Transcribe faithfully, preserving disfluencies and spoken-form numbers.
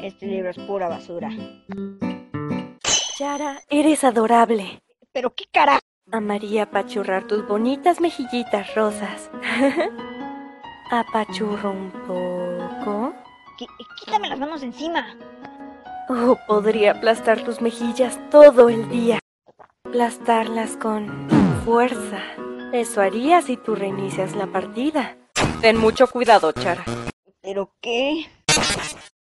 Este libro es pura basura. Chara, eres adorable. ¿Pero qué carajo? Amaría apachurrar tus bonitas mejillitas rosas. Apachurro un poco. Qu- Quítame las manos de encima. Oh, podría aplastar tus mejillas todo el día. Aplastarlas con fuerza. Eso haría si tú reinicias la partida. Ten mucho cuidado, Chara. ¿Pero qué?